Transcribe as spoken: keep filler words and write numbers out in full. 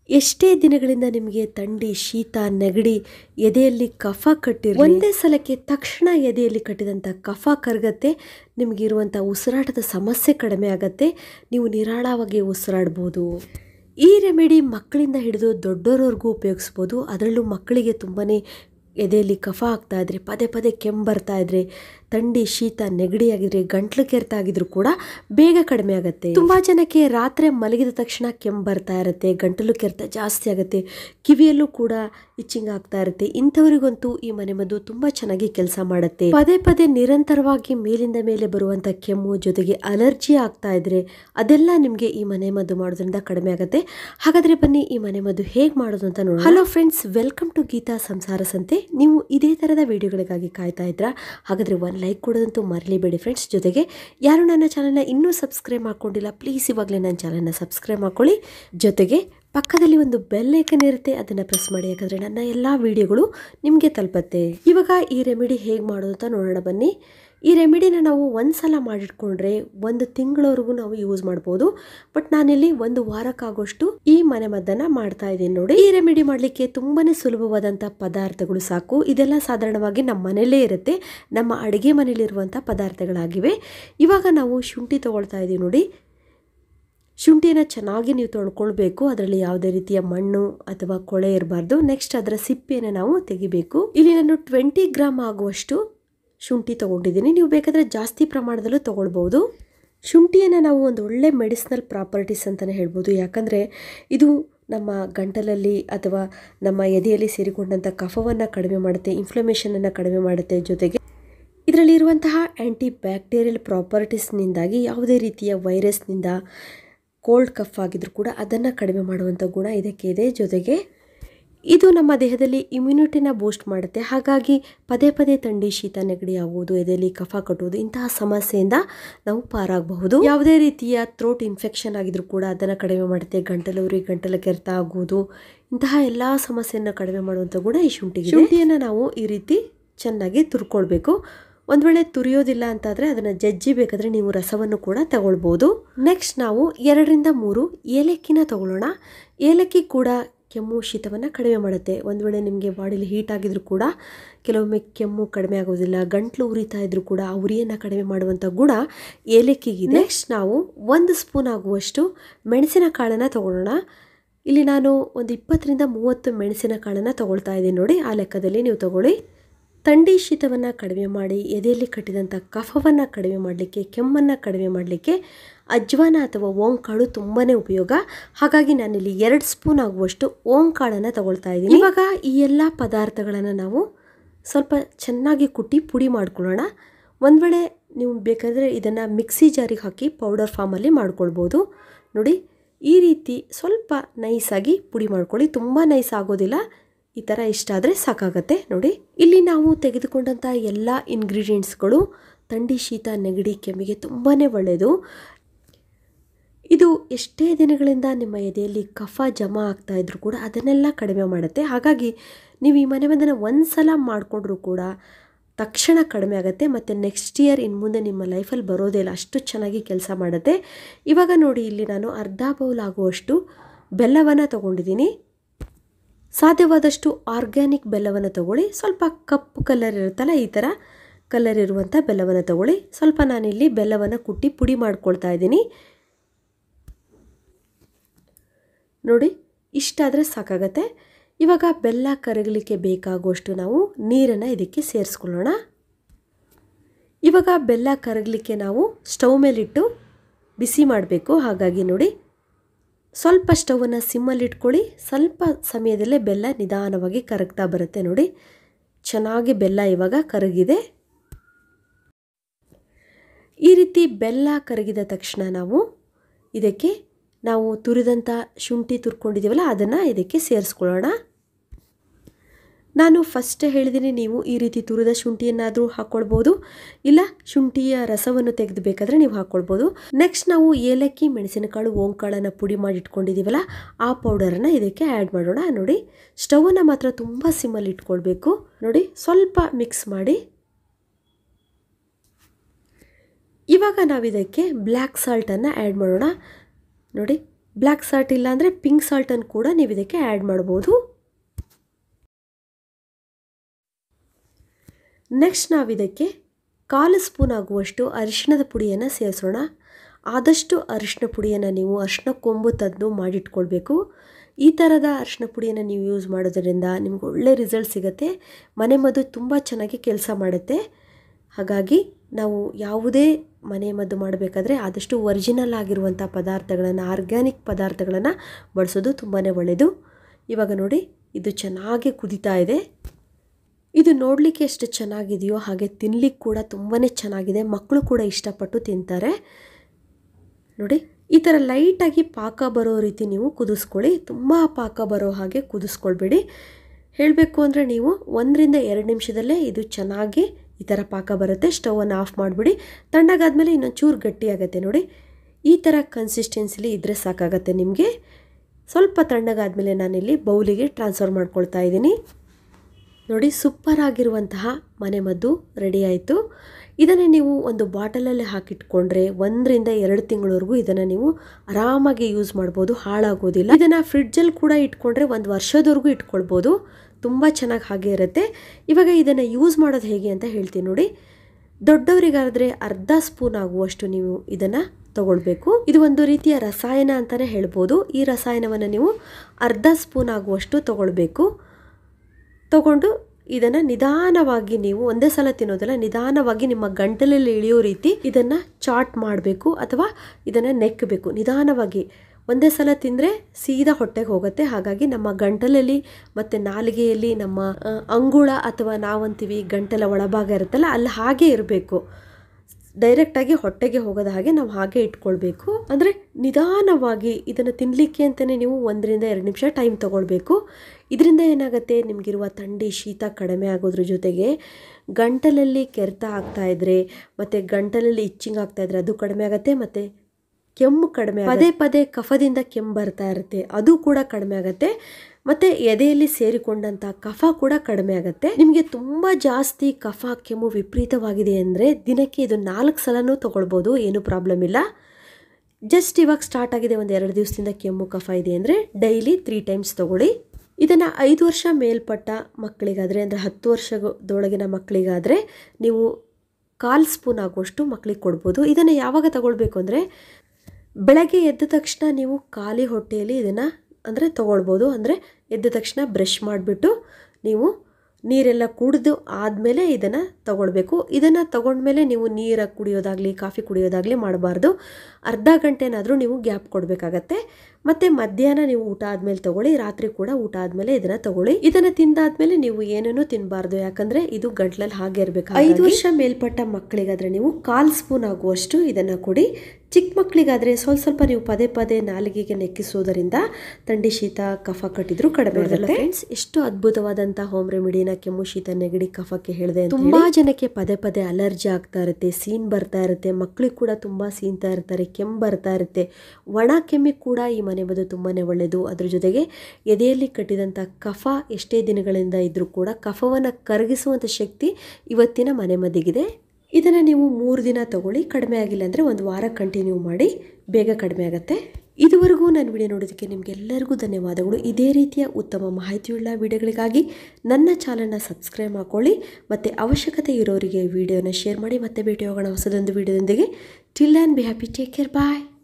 ಎಷ್ಟೇ ದಿನಗಳಿಂದ ನಿಮಗೆ ಥಂಡಿ, ಶೀತ, ನೆಗಡಿ, ಎದೆಯಲ್ಲಿ ಕಫ ಕಟ್ಟಿರಲಿ, ಒಂದೇ ಸಲಕ್ಕೆ ತಕ್ಷಣ ಎದೆಯಲ್ಲಿ ಕಟ್ಟಿದಂಥ ಕಫ ಕರಗತ್ತೆ. ನಿಮಗಿರುವಂಥ ಉಸಿರಾಟದ ಸಮಸ್ಯೆ ಕಡಿಮೆ ಆಗತ್ತೆ. ನೀವು ನಿರಾಳವಾಗಿ ಉಸಿರಾಡ್ಬೋದು. ಈ ರೆಮಿಡಿ ಮಕ್ಕಳಿಂದ ಹಿಡಿದು ದೊಡ್ಡೋರವರೆಗೂ ಉಪಯೋಗಿಸ್ಬೋದು. ಅದರಲ್ಲೂ ಮಕ್ಕಳಿಗೆ ತುಂಬಾ ಎದೆಯಲ್ಲಿ ಕಫ ಆಗ್ತಾ ಇದ್ರೆ, ಪದೇ ಪದೇ ಕೆಮ್ಮು ಬರ್ತಾ ಇದ್ರೆ, ಥಂಡಿ, ಶೀತ, ನೆಗಡಿ ಆಗಿದ್ರೆ, ಗಂಟ್ಲು ಕೆರೆತ ಆಗಿದ್ರು ಕೂಡ ಬೇಗ ಕಡಿಮೆ ಆಗುತ್ತೆ. ತುಂಬಾ ಜನಕ್ಕೆ ರಾತ್ರಿ ಮಲಗಿದ ತಕ್ಷಣ ಕೆಮ್ಮು ಬರ್ತಾ ಇರುತ್ತೆ, ಗಂಟಲು ಕೆರೆತ ಜಾಸ್ತಿ ಆಗುತ್ತೆ, ಕಿವಿಯಲ್ಲೂ ಕೂಡ ಇಚ್ಚಿಂಗ್ ಆಗ್ತಾ ಇರುತ್ತೆ. ಇಂಥವರಿಗಂತೂ ಈ ಮನೆಮದ್ದು ತುಂಬಾ ಚೆನ್ನಾಗಿ ಕೆಲಸ ಮಾಡುತ್ತೆ. ಪದೇ ಪದೇ ನಿರಂತರವಾಗಿ ಮೇಲಿಂದ ಮೇಲೆ ಬರುವಂತ ಕೆಮ್ಮು ಜೊತೆಗೆ ಅಲರ್ಜಿ ಆಗ್ತಾ ಇದ್ರೆ ಅದೆಲ್ಲ ನಿಮ್ಗೆ ಈ ಮನೆಮದ್ದು ಮಾಡೋದ್ರಿಂದ ಕಡಿಮೆ ಆಗುತ್ತೆ. ಹಾಗಾದ್ರೆ ಬನ್ನಿ ಈ ಮನೆಮದ್ದು ಹೇಗ್ ಮಾಡೋದು ಅಂತ ನೋಡೋಣ. Hello friends, welcome to Geeta ಸಂಸಾರ ಸಂತೆ. ನೀವು ಇದೇ ತರದ ವಿಡಿಯೋಗಳಿಗಾಗಿ ಕಾಯ್ತಾ ಇದ್ರಾ? ಹಾಗಾದ್ರೆ ಒನ್ ಲೈಕ್ ಕೊಡೋದಂತೂ ಮರಲಿಬೇಡಿ ಫ್ರೆಂಡ್ಸ್. ಜೊತೆಗೆ ಯಾರು ನನ್ನ ಚಾನಲ್ನ ಇನ್ನೂ ಸಬ್ಸ್ಕ್ರೈಬ್ ಮಾಡ್ಕೊಂಡಿಲ್ಲ, ಪ್ಲೀಸ್ ಇವಾಗಲೇ ನನ್ನ ಚಾನಲ್ನ ಸಬ್ಸ್ಕ್ರೈಬ್ ಮಾಡ್ಕೊಳ್ಳಿ. ಜೊತೆಗೆ ಪಕ್ಕದಲ್ಲಿ ಒಂದು ಬೆಲ್ ಐಕನ್ ಇರುತ್ತೆ, ಅದನ್ನು ಪ್ರೆಸ್ ಮಾಡಿ, ಯಾಕಂದರೆ ನನ್ನ ಎಲ್ಲ ವಿಡಿಯೋಗಳು ನಿಮಗೆ ತಲುಪತ್ತೆ. ಇವಾಗ ಈ ರೆಮಿಡಿ ಹೇಗೆ ಮಾಡೋದು ಅಂತ ನೋಡೋಣ ಬನ್ನಿ. ಈ ರೆಮಿಡಿನ ನಾವು ಒಂದು ಸಲ ಮಾಡಿಟ್ಕೊಂಡ್ರೆ ಒಂದು ತಿಂಗಳವರೆಗೂ ನಾವು ಯೂಸ್ ಮಾಡ್ಬೋದು. ಬಟ್ ನಾನಿಲ್ಲಿ ಒಂದು ವಾರಕ್ಕಾಗೋಷ್ಟು ಈ ಮನೆ ಮದ್ದನ್ನು ಮಾಡ್ತಾ ಇದ್ದೀನಿ ನೋಡಿ. ಈ ರೆಮಿಡಿ ಮಾಡಲಿಕ್ಕೆ ತುಂಬಾನೇ ಸುಲಭವಾದಂಥ ಪದಾರ್ಥಗಳು ಸಾಕು. ಇದೆಲ್ಲ ಸಾಧಾರಣವಾಗಿ ನಮ್ಮ ಮನೆಯಲ್ಲೇ ಇರುತ್ತೆ, ನಮ್ಮ ಅಡುಗೆ ಮನೆಯಲ್ಲಿರುವಂಥ ಪದಾರ್ಥಗಳಾಗಿವೆ. ಇವಾಗ ನಾವು ಶುಂಠಿ ತಗೊಳ್ತಾ ಇದ್ದೀವಿ ನೋಡಿ. ಶುಂಠಿಯನ್ನು ಚೆನ್ನಾಗಿ ನೀವು ತೊಳ್ಕೊಳ್ಬೇಕು. ಅದರಲ್ಲಿ ಯಾವುದೇ ರೀತಿಯ ಮಣ್ಣು ಅಥವಾ ಕೊಳೆ ಇರಬಾರ್ದು. ನೆಕ್ಸ್ಟ್ ಅದರ ಸಿಪ್ಪೆಯನ್ನು ನಾವು ತೆಗಿಬೇಕು. ಇಲ್ಲಿ ನಾನು ಟ್ವೆಂಟಿ ಗ್ರಾಮ್ ಆಗುವಷ್ಟು ಶುಂಠಿ ತೊಗೊಂಡಿದ್ದೀನಿ. ನೀವು ಬೇಕಾದರೆ ಜಾಸ್ತಿ ಪ್ರಮಾಣದಲ್ಲೂ ತೊಗೊಳ್ಬೋದು. ಶುಂಠಿಯನ್ನು ನಾವು ಒಂದು ಒಳ್ಳೆ ಮೆಡಿಸಿನಲ್ ಪ್ರಾಪರ್ಟೀಸ್ ಅಂತಲೇ ಹೇಳ್ಬೋದು. ಯಾಕಂದರೆ ಇದು ನಮ್ಮ ಗಂಟಲಲ್ಲಿ ಅಥವಾ ನಮ್ಮ ಎದೆಯಲ್ಲಿ ಸೇರಿಕೊಂಡಂಥ ಕಫವನ್ನು ಕಡಿಮೆ ಮಾಡುತ್ತೆ, ಇನ್ಫ್ಲಮೇಷನನ್ನು ಕಡಿಮೆ ಮಾಡುತ್ತೆ. ಜೊತೆಗೆ ಇದರಲ್ಲಿರುವಂತಹ ಆ್ಯಂಟಿ ಬ್ಯಾಕ್ಟೀರಿಯಲ್ ಪ್ರಾಪರ್ಟೀಸ್ನಿಂದಾಗಿ ಯಾವುದೇ ರೀತಿಯ ವೈರಸ್ನಿಂದ ಕೋಲ್ಡ್ ಕಫ್ ಆಗಿದ್ರು ಕೂಡ ಅದನ್ನು ಕಡಿಮೆ ಮಾಡುವಂಥ ಗುಣ ಇದಕ್ಕೆ ಇದೆ. ಜೊತೆಗೆ ಇದು ನಮ್ಮ ದೇಹದಲ್ಲಿ ಇಮ್ಯುನಿಟಿನ ಬೂಸ್ಟ್ ಮಾಡುತ್ತೆ. ಹಾಗಾಗಿ ಪದೇ ಪದೇ ಥಂಡಿ, ಶೀತ, ನೆಗಡಿ ಆಗುವುದು, ಎದೆಯಲ್ಲಿ ಕಫ ಕಟ್ಟುವುದು, ಇಂತಹ ಸಮಸ್ಯೆಯಿಂದ ನಾವು ಪಾರಾಗಬಹುದು. ಯಾವುದೇ ರೀತಿಯ ಥ್ರೋಟ್ ಇನ್ಫೆಕ್ಷನ್ ಆಗಿದ್ರು ಕೂಡ ಅದನ್ನು ಕಡಿಮೆ ಮಾಡುತ್ತೆ. ಗಂಟಲುರಿ, ಗಂಟಲ ಕೆರೆತ ಆಗುವುದು, ಇಂತಹ ಎಲ್ಲ ಸಮಸ್ಯೆಯನ್ನು ಕಡಿಮೆ ಮಾಡುವಂಥ ಗುಣ ಈ ಶುಂಠಿಗೆ. ಶುಂಠಿಯನ್ನು ನಾವು ಈ ರೀತಿ ಚೆನ್ನಾಗಿ ತುರ್ಕೊಳ್ಬೇಕು. ಒಂದು ವೇಳೆ ತುರಿಯೋದಿಲ್ಲ ಅಂತಾದರೆ ಅದನ್ನು ಜಜ್ಜಿ ಬೇಕಾದರೆ ನೀವು ರಸವನ್ನು ಕೂಡ ತಗೊಳ್ಬೋದು. ನೆಕ್ಸ್ಟ್ ನಾವು ಎರಡರಿಂದ ಮೂರು ಏಲಕ್ಕಿನ ತಗೊಳ್ಳೋಣ. ಏಲಕ್ಕಿ ಕೂಡ ಕೆಮ್ಮು, ಶೀತವನ್ನು ಕಡಿಮೆ ಮಾಡುತ್ತೆ. ಒಂದು ವೇಳೆ ನಿಮಗೆ ಬಾಡಿಲಿ ಹೀಟ್ ಆಗಿದ್ರು ಕೂಡ ಕೆಲವೊಮ್ಮೆ ಕೆಮ್ಮು ಕಡಿಮೆ ಆಗೋದಿಲ್ಲ, ಗಂಟ್ಲು ಉರಿತಾ ಇದ್ರು ಕೂಡ ಆ ಉರಿಯನ್ನು ಕಡಿಮೆ ಮಾಡುವಂಥ ಗುಣ ಏಲಕ್ಕಿಗಿದೆ. ನೆಕ್ಸ್ಟ್ ನಾವು ಒಂದು ಸ್ಪೂನ್ ಆಗುವಷ್ಟು ಮೆಣಸಿನ ಕಾಳನ್ನು ತಗೊಳ್ಳೋಣ. ಇಲ್ಲಿ ನಾನು ಒಂದು ಇಪ್ಪತ್ತರಿಂದ ಮೂವತ್ತು ಮೆಣಸಿನ ಕಾಳನ್ನು ತಗೊಳ್ತಾ ಇದ್ದೀನಿ ನೋಡಿ. ಆ ಲೆಕ್ಕದಲ್ಲಿ ನೀವು ತಗೊಳ್ಳಿ. ಥಂಡಿ, ಶೀತವನ್ನು ಕಡಿಮೆ ಮಾಡಿ, ಎದೆಯಲ್ಲಿ ಕಟ್ಟಿದಂಥ ಕಫವನ್ನು ಕಡಿಮೆ ಮಾಡಲಿಕ್ಕೆ, ಕೆಮ್ಮನ್ನು ಕಡಿಮೆ ಮಾಡಲಿಕ್ಕೆ ಅಜ್ವಾನ ಅಥವಾ ಓಂಕಾಳು ತುಂಬಾ ಉಪಯೋಗ. ಹಾಗಾಗಿ ನಾನಿಲ್ಲಿ ಎರಡು ಸ್ಪೂನ್ ಆಗುವಷ್ಟು ಓಂಕಾಳನ್ನು ತಗೊಳ್ತಾ ಇದ್ದೀನಿ. ಇವಾಗ ಈ ಎಲ್ಲ ಪದಾರ್ಥಗಳನ್ನು ನಾವು ಸ್ವಲ್ಪ ಚೆನ್ನಾಗಿ ಕುಟ್ಟಿ ಪುಡಿ ಮಾಡ್ಕೊಳ್ಳೋಣ. ಒಂದು ವೇಳೆ ನೀವು ಬೇಕಾದರೆ ಇದನ್ನು ಮಿಕ್ಸಿ ಜಾರಿಗೆ ಹಾಕಿ ಪೌಡರ್ ಫಾರ್ಮಲ್ಲಿ ಮಾಡ್ಕೊಳ್ಬೋದು ನೋಡಿ. ಈ ರೀತಿ ಸ್ವಲ್ಪ ನೈಸಾಗಿ ಪುಡಿ ಮಾಡ್ಕೊಳ್ಳಿ, ತುಂಬ ನೈಸ್ ಆಗೋದಿಲ್ಲ. ಈ ಥರ ಇಷ್ಟ ಆದರೆ ಸಾಕಾಗತ್ತೆ ನೋಡಿ. ಇಲ್ಲಿ ನಾವು ತೆಗೆದುಕೊಂಡಂಥ ಎಲ್ಲ ಇಂಗ್ರೀಡಿಯೆಂಟ್ಸ್ಗಳು ಥಂಡಿ, ಶೀತ, ನೆಗಡಿ, ಕೆಮ್ಮಿಗೆ ತುಂಬಾ ಒಳ್ಳೆಯದು. ಇದು ಎಷ್ಟೇ ದಿನಗಳಿಂದ ನಿಮ್ಮ ಎದೆಯಲ್ಲಿ ಕಫ ಜಮಾ ಆಗ್ತಾ ಇದ್ರು ಕೂಡ ಅದನ್ನೆಲ್ಲ ಕಡಿಮೆ ಮಾಡುತ್ತೆ. ಹಾಗಾಗಿ ನೀವು ಈ ಮನೆಮದ್ದನ್ನು ಒಂದು ಸಲ ಮಾಡಿಕೊಂಡ್ರೂ ಕೂಡ ತಕ್ಷಣ ಕಡಿಮೆ ಆಗುತ್ತೆ. ಮತ್ತು ನೆಕ್ಸ್ಟ್ ಇಯರ್ ಇನ್ನು ಮುಂದೆ ನಿಮ್ಮ ಲೈಫಲ್ಲಿ ಬರೋದೇ ಇಲ್ಲ, ಅಷ್ಟು ಚೆನ್ನಾಗಿ ಕೆಲಸ ಮಾಡುತ್ತೆ. ಇವಾಗ ನೋಡಿ, ಇಲ್ಲಿ ನಾನು ಅರ್ಧ ಬೌಲ್ ಆಗುವಷ್ಟು ಬೆಲ್ಲವನ್ನು ತೊಗೊಂಡಿದ್ದೀನಿ. ಸಾಧ್ಯವಾದಷ್ಟು ಆರ್ಗ್ಯಾನಿಕ್ ಬೆಲ್ಲವನ್ನು ತಗೊಳ್ಳಿ. ಸ್ವಲ್ಪ ಕಪ್ಪು ಕಲರ್ ಇರುತ್ತಲ್ಲ, ಈ ಥರ ಕಲರ್ ಇರುವಂಥ ಬೆಲ್ಲವನ್ನು ತಗೊಳ್ಳಿ. ಸ್ವಲ್ಪ ನಾನಿಲ್ಲಿ ಬೆಲ್ಲವನ್ನು ಕುಟ್ಟಿ ಪುಡಿ ಮಾಡ್ಕೊಳ್ತಾ ಇದ್ದೀನಿ ನೋಡಿ. ಇಷ್ಟಾದರೆ ಸಾಕಾಗತ್ತೆ. ಇವಾಗ ಬೆಲ್ಲ ಕರಗಲಿಕ್ಕೆ ಬೇಕಾಗುವಷ್ಟು ನಾವು ನೀರನ್ನು ಇದಕ್ಕೆ ಸೇರಿಸ್ಕೊಳ್ಳೋಣ. ಇವಾಗ ಬೆಲ್ಲ ಕರಗಲಿಕ್ಕೆ ನಾವು ಸ್ಟವ್ ಮೇಲಿಟ್ಟು ಬಿಸಿ ಮಾಡಬೇಕು. ಹಾಗಾಗಿ ನೋಡಿ, ಸ್ವಲ್ಪ ಸ್ಟವನ್ನು ಸಿಮ್ಮಲ್ಲಿ ಇಟ್ಕೊಳ್ಳಿ. ಸ್ವಲ್ಪ ಸಮಯದಲ್ಲೇ ಬೆಲ್ಲ ನಿಧಾನವಾಗಿ ಕರಗ್ತಾ ಬರುತ್ತೆ ನೋಡಿ. ಚೆನ್ನಾಗಿ ಬೆಲ್ಲ ಇವಾಗ ಕರಗಿದೆ. ಈ ರೀತಿ ಬೆಲ್ಲ ಕರಗಿದ ತಕ್ಷಣ ನಾವು ಇದಕ್ಕೆ ನಾವು ತುರಿದಂಥ ಶುಂಠಿ ತುರ್ಕೊಂಡಿದ್ದೀವಲ್ಲ ಅದನ್ನು ಇದಕ್ಕೆ ಸೇರಿಸ್ಕೊಳ್ಳೋಣ. ನಾನು ಫಸ್ಟೇ ಹೇಳಿದ್ದೀನಿ, ನೀವು ಈ ರೀತಿ ತುರಿದ ಶುಂಠಿಯನ್ನಾದರೂ ಹಾಕ್ಕೊಳ್ಬೋದು, ಇಲ್ಲ ಶುಂಠಿಯ ರಸವನ್ನು ತೆಗೆದು ಬೇಕಾದರೆ ನೀವು ಹಾಕ್ಕೊಳ್ಬೋದು. ನೆಕ್ಸ್ಟ್ ನಾವು ಏಲಕ್ಕಿ, ಮೆಣಸಿನಕಾಳು, ಓಂಕಾಳನ್ನು ಪುಡಿ ಮಾಡಿ ಇಟ್ಕೊಂಡಿದ್ದೀವಲ್ಲ ಆ ಪೌಡರನ್ನು ಇದಕ್ಕೆ ಆ್ಯಡ್ ಮಾಡೋಣ ನೋಡಿ. ಸ್ಟವನ್ನು ಮಾತ್ರ ತುಂಬ ಸಿಮ್ಮಲ್ಲಿ ಇಟ್ಕೊಳ್ಬೇಕು ನೋಡಿ. ಸ್ವಲ್ಪ ಮಿಕ್ಸ್ ಮಾಡಿ ಇವಾಗ ನಾವು ಇದಕ್ಕೆ ಬ್ಲ್ಯಾಕ್ ಸಾಲ್ಟನ್ನು ಆ್ಯಡ್ ಮಾಡೋಣ ನೋಡಿ. ಬ್ಲ್ಯಾಕ್ ಸಾಲ್ಟ್ ಇಲ್ಲ ಅಂದರೆ ಪಿಂಕ್ ಸಾಲ್ಟನ್ನು ಕೂಡ ನೀವು ಇದಕ್ಕೆ ಆ್ಯಡ್ ಮಾಡ್ಬೋದು. ನೆಕ್ಸ್ಟ್ ನಾವು ಇದಕ್ಕೆ ಕಾಲು ಸ್ಪೂನ್ ಆಗುವಷ್ಟು ಅರಿಶಿಣದ ಪುಡಿಯನ್ನು ಸೇರಿಸೋಣ. ಆದಷ್ಟು ಅರಿಶಿನ ಪುಡಿಯನ್ನು ನೀವು ಅರಿಶಿನ ಕೊಂಬು ತಂದು ಮಾಡಿಟ್ಕೊಳ್ಬೇಕು. ಈ ಥರದ ಅರಿಶಿನ ಪುಡಿಯನ್ನು ನೀವು ಯೂಸ್ ಮಾಡೋದರಿಂದ ನಿಮ್ಗೆ ಒಳ್ಳೆ ರಿಸಲ್ಟ್ ಸಿಗುತ್ತೆ. ಮನೆಮದ್ದು ತುಂಬ ಚೆನ್ನಾಗಿ ಕೆಲಸ ಮಾಡುತ್ತೆ. ಹಾಗಾಗಿ ನಾವು ಯಾವುದೇ ಮನೆ ಮದ್ದು ಮಾಡಬೇಕಾದ್ರೆ ಆದಷ್ಟು ಒರಿಜಿನಲ್ ಆಗಿರುವಂಥ ಪದಾರ್ಥಗಳನ್ನು, ಆರ್ಗ್ಯಾನಿಕ್ ಪದಾರ್ಥಗಳನ್ನು ಬಳಸೋದು ತುಂಬಾ ಒಳ್ಳೆಯದು. ಇವಾಗ ನೋಡಿ, ಇದು ಚೆನ್ನಾಗಿ ಕುದೀತಾ ಇದೆ. ಇದು ನೋಡಲಿಕ್ಕೆ ಎಷ್ಟು ಚೆನ್ನಾಗಿದೆಯೋ ಹಾಗೆ ತಿನ್ನಲಿಕ್ಕೆ ಕೂಡ ತುಂಬಾ ಚೆನ್ನಾಗಿದೆ. ಮಕ್ಕಳು ಕೂಡ ಇಷ್ಟಪಟ್ಟು ತಿಂತಾರೆ. ನೋಡಿ, ಈ ಥರ ಲೈಟಾಗಿ ಪಾಕ ಬರೋ ರೀತಿ ನೀವು ಕುದಿಸ್ಕೊಳ್ಳಿ. ತುಂಬ ಪಾಕ ಬರೋ ಹಾಗೆ ಕುದಿಸ್ಕೊಳ್ಬೇಡಿ. ಹೇಳಬೇಕು ಅಂದರೆ ನೀವು ಒಂದರಿಂದ ಎರಡು ನಿಮಿಷದಲ್ಲೇ ಇದು ಚೆನ್ನಾಗಿ ಈ ಥರ ಪಾಕ ಬರುತ್ತೆ. ಸ್ಟವನ್ನು ಆಫ್ ಮಾಡಿಬಿಡಿ. ತಣ್ಣಗಾದ್ಮೇಲೆ ಇನ್ನೊಂದು ಚೂರು ಗಟ್ಟಿಯಾಗುತ್ತೆ. ನೋಡಿ, ಈ ಥರ ಕನ್ಸಿಸ್ಟೆನ್ಸಿಲಿ ಇದ್ದರೆ ಸಾಕಾಗತ್ತೆ ನಿಮಗೆ. ಸ್ವಲ್ಪ ತಣ್ಣಗಾದ್ಮೇಲೆ ನಾನಿಲ್ಲಿ ಬೌಲಿಗೆ ಟ್ರಾನ್ಸ್ಫರ್ ಮಾಡ್ಕೊಳ್ತಾ ಇದ್ದೀನಿ. ನೋಡಿ, ಸೂಪರ್ ಆಗಿರುವಂತಹ ಮನೆಮದ್ದು ರೆಡಿ ಆಯಿತು. ಇದನ್ನು ನೀವು ಒಂದು ಬಾಟಲಲ್ಲಿ ಹಾಕಿಟ್ಕೊಂಡ್ರೆ ಒಂದರಿಂದ ಎರಡು ತಿಂಗಳವರೆಗೂ ಇದನ್ನು ನೀವು ಆರಾಮಾಗಿ ಯೂಸ್ ಮಾಡ್ಬೋದು, ಹಾಳಾಗೋದಿಲ್ಲ. ಇದನ್ನು ಫ್ರಿಡ್ಜಲ್ಲಿ ಕೂಡ ಇಟ್ಕೊಂಡ್ರೆ ಒಂದು ವರ್ಷದವರೆಗೂ ಇಟ್ಕೊಳ್ಬೋದು. ತುಂಬ ಚೆನ್ನಾಗಿ ಹಾಗೆ ಇರುತ್ತೆ. ಇವಾಗ ಇದನ್ನು ಯೂಸ್ ಮಾಡೋದು ಹೇಗೆ ಅಂತ ಹೇಳ್ತೀನಿ ನೋಡಿ. ದೊಡ್ಡವರಿಗಾದರೆ ಅರ್ಧ ಸ್ಪೂನ್ ಆಗುವಷ್ಟು ನೀವು ಇದನ್ನು ತಗೊಳ್ಬೇಕು. ಇದು ಒಂದು ರೀತಿಯ ರಸಾಯನ ಅಂತಲೇ ಹೇಳ್ಬೋದು. ಈ ರಸಾಯನವನ್ನು ನೀವು ಅರ್ಧ ಸ್ಪೂನ್ ಆಗುವಷ್ಟು ತಗೊಳ್ಬೇಕು. ತಗೊಂಡು ಇದನ್ನು ನಿಧಾನವಾಗಿ, ನೀವು ಒಂದೇ ಸಲ ತಿನ್ನೋದಲ್ಲ, ನಿಧಾನವಾಗಿ ನಿಮ್ಮ ಗಂಟಲಲ್ಲಿ ಇಳಿಯೋ ರೀತಿ ಇದನ್ನು ಚಾಟ್ ಮಾಡಬೇಕು ಅಥವಾ ಇದನ್ನು ನೆಕ್ಕಬೇಕು. ನಿಧಾನವಾಗಿ ಒಂದೇ ಸಲ ತಿಂದರೆ ಸೀದಾ ಹೊಟ್ಟೆಗೆ ಹೋಗುತ್ತೆ. ಹಾಗಾಗಿ ನಮ್ಮ ಗಂಟಲಲ್ಲಿ ಮತ್ತು ನಾಲಿಗೆಯಲ್ಲಿ ನಮ್ಮ ಅಂಗುಳ ಅಥವಾ ನಾವಂತೀವಿ ಗಂಟಲ ಒಳಭಾಗ ಇರುತ್ತಲ್ಲ, ಅಲ್ಲಿ ಹಾಗೆ ಇರಬೇಕು. ಡೈರೆಕ್ಟಾಗಿ ಹೊಟ್ಟೆಗೆ ಹೋಗೋದ ಹಾಗೆ ನಾವು ಹಾಗೆ ಇಟ್ಕೊಳ್ಬೇಕು. ಅಂದರೆ ನಿಧಾನವಾಗಿ ಇದನ್ನು ತಿನ್ನಲಿಕ್ಕೆ ಅಂತಲೇ ನೀವು ಒಂದರಿಂದ ಎರಡು ನಿಮಿಷ ಟೈಮ್ ತೊಗೊಳ್ಬೇಕು. ಇದರಿಂದ ಏನಾಗುತ್ತೆ, ನಿಮಗಿರುವ ಥಂಡಿ ಶೀತ ಕಡಿಮೆ ಆಗೋದ್ರ ಜೊತೆಗೆ ಗಂಟಲಲ್ಲಿ ಕೆರೆತ ಆಗ್ತಾಯಿದ್ರೆ ಮತ್ತು ಗಂಟಲಲ್ಲಿ ಇಚ್ಚಿಂಗ್ ಆಗ್ತಾಯಿದ್ರೆ ಅದು ಕಡಿಮೆ ಆಗುತ್ತೆ. ಮತ್ತು ಕೆಮ್ಮು ಕಡಿಮೆ, ಪದೇ ಪದೇ ಕಫದಿಂದ ಕೆಮ್ಮು ಬರ್ತಾ ಇರುತ್ತೆ, ಅದು ಕೂಡ ಕಡಿಮೆ ಆಗುತ್ತೆ. ಮತ್ತು ಎದೆಯಲ್ಲಿ ಸೇರಿಕೊಂಡಂಥ ಕಫ ಕೂಡ ಕಡಿಮೆ ಆಗುತ್ತೆ. ನಿಮಗೆ ತುಂಬ ಜಾಸ್ತಿ ಕಫ ಕೆಮ್ಮು ವಿಪರೀತವಾಗಿದೆ ಅಂದರೆ ದಿನಕ್ಕೆ ಇದು ನಾಲ್ಕು ಸಲನೂ ತೊಗೊಳ್ಬೋದು, ಏನೂ ಪ್ರಾಬ್ಲಮ್ ಇಲ್ಲ. ಜಸ್ಟ್ ಇವಾಗ ಸ್ಟಾರ್ಟ್ ಆಗಿದೆ, ಒಂದು ಎರಡು ದಿವಸದಿಂದ ಕೆಮ್ಮು ಕಫ ಇದೆ ಅಂದರೆ ಡೈಲಿ ತ್ರೀ ಟೈಮ್ಸ್ ತೊಗೊಳ್ಳಿ. ಇದನ್ನು ಐದು ವರ್ಷ ಮೇಲ್ಪಟ್ಟ ಮಕ್ಕಳಿಗಾದರೆ, ಅಂದರೆ ಹತ್ತು ವರ್ಷದೊಳಗಿನ ಮಕ್ಕಳಿಗಾದರೆ ನೀವು ಕಾಲು ಸ್ಪೂನ್ ಆಗುವಷ್ಟು ಮಕ್ಕಳಿಗೆ ಕೊಡ್ಬೋದು. ಇದನ್ನು ಯಾವಾಗ ತಗೊಳ್ಬೇಕು ಅಂದರೆ ಬೆಳಗ್ಗೆ ಎದ್ದ ತಕ್ಷಣ ನೀವು ಖಾಲಿ ಹೊಟ್ಟೆಯಲ್ಲಿ ಇದನ್ನು ಅಂದರೆ ತೊಗೊಳ್ಬೋದು. ಅಂದರೆ ಎದ್ದ ತಕ್ಷಣ ಬ್ರಷ್ ಮಾಡಿಬಿಟ್ಟು ನೀವು ನೀರೆಲ್ಲ ಕುಡಿದು ಆದಮೇಲೆ ಇದನ್ನು ತಗೊಳ್ಬೇಕು. ಇದನ್ನು ತಗೊಂಡ್ಮೇಲೆ ನೀವು ನೀರು ಕುಡಿಯೋದಾಗಲಿ ಕಾಫಿ ಕುಡಿಯೋದಾಗಲಿ ಮಾಡಬಾರ್ದು. ಅರ್ಧ ಗಂಟೆನಾದರೂ ನೀವು ಗ್ಯಾಪ್ ಕೊಡಬೇಕಾಗತ್ತೆ. ಮತ್ತು ಮಧ್ಯಾಹ್ನ ನೀವು ಊಟ ಆದಮೇಲೆ ತೊಗೊಳ್ಳಿ, ರಾತ್ರಿ ಕೂಡ ಊಟ ಆದಮೇಲೆ ಇದನ್ನು ತೊಗೊಳ್ಳಿ. ಇದನ್ನು ತಿಂದಾದ್ಮೇಲೆ ನೀವು ಏನನ್ನೂ ತಿನ್ನಬಾರ್ದು, ಯಾಕಂದರೆ ಇದು ಗಂಟ್ಲಲ್ಲಿ ಹಾಗೆ ಇರಬೇಕು. ಐದು ವರ್ಷ ಮೇಲ್ಪಟ್ಟ ಮಕ್ಕಳಿಗಾದರೆ ನೀವು ಕಾಲು ಸ್ಪೂನ್ ಆಗುವಷ್ಟು ಇದನ್ನು ಕೊಡಿ. ಚಿಕ್ಕ ಮಕ್ಕಳಿಗಾದರೆ ಸ್ವಲ್ಪ ಸ್ವಲ್ಪ ನೀವು ಪದೇ ಪದೇ ನಾಲಿಗೆಗೆ ನೆಕ್ಕಿಸೋದರಿಂದ ಥಂಡಿ ಶೀತ ಕಫ ಕಟ್ಟಿದ್ರು ಕಡಿಮೆ ಇರುತ್ತೆ. ಫ್ರೆಂಡ್ಸ್, ಎಷ್ಟು ಅದ್ಭುತವಾದಂಥ ಹೋಮ್ ರೆಮಿಡಿನ ಕೆಮ್ಮು ಶೀತ ನೆಗಡಿ ಕಫಕ್ಕೆ ಹೇಳಿದೆ. ತುಂಬಾ ಜನಕ್ಕೆ ಪದೇ ಪದೇ ಅಲರ್ಜಿ ಆಗ್ತಾ ಇರುತ್ತೆ, ಸೀನ್ ಬರ್ತಾ ಇರುತ್ತೆ, ಮಕ್ಕಳಿಗೆ ಕೂಡ ತುಂಬಾ ಸೀನ್ತಾ ಇರ್ತಾರೆ, ಕೆಮ್ಮು ಬರ್ತಾ ಇರುತ್ತೆ. ಒಣ ಕೆಮ್ಮಿಗೆ ಕೂಡ ಈ ಮನೆಮದ್ದು ತುಂಬಾನೇ ಒಳ್ಳೆಯದು. ಅದ್ರ ಜೊತೆಗೆ ಎದೆಯಲ್ಲಿ ಕಟ್ಟಿದಂಥ ಕಫ ಎಷ್ಟೇ ದಿನಗಳಿಂದ ಇದ್ರೂ ಕೂಡ ಕಫವನ್ನು ಕರಗಿಸುವಂಥ ಶಕ್ತಿ ಇವತ್ತಿನ ಮನೆಮದ್ದಿಗಿದೆ. ಇದನ್ನು ನೀವು ಮೂರು ದಿನ ತಗೊಳ್ಳಿ, ಕಡಿಮೆ ಆಗಿಲ್ಲ ಅಂದರೆ ಒಂದು ವಾರ ಕಂಟಿನ್ಯೂ ಮಾಡಿ, ಬೇಗ ಕಡಿಮೆ ಆಗುತ್ತೆ. ಇದುವರೆಗೂ ನಾನು ವಿಡಿಯೋ ನೋಡೋದಕ್ಕೆ ನಿಮಗೆಲ್ಲರಿಗೂ ಧನ್ಯವಾದಗಳು. ಇದೇ ರೀತಿಯ ಉತ್ತಮ ಮಾಹಿತಿಯುಳ್ಳ ವಿಡಿಯೋಗಳಿಗಾಗಿ ನನ್ನ ಚಾನಲ್ನ ಸಬ್ಸ್ಕ್ರೈಬ್ ಮಾಡ್ಕೊಳ್ಳಿ. ಮತ್ತು ಅವಶ್ಯಕತೆ ಇರೋರಿಗೆ ವಿಡಿಯೋನ ಶೇರ್ ಮಾಡಿ. ಮತ್ತೆ ಭೇಟಿ ಹೋಗೋಣ ಹೊಸದೊಂದು ವಿಡಿಯೋದೊಂದಿಗೆ. Till and be happy, take care, bye.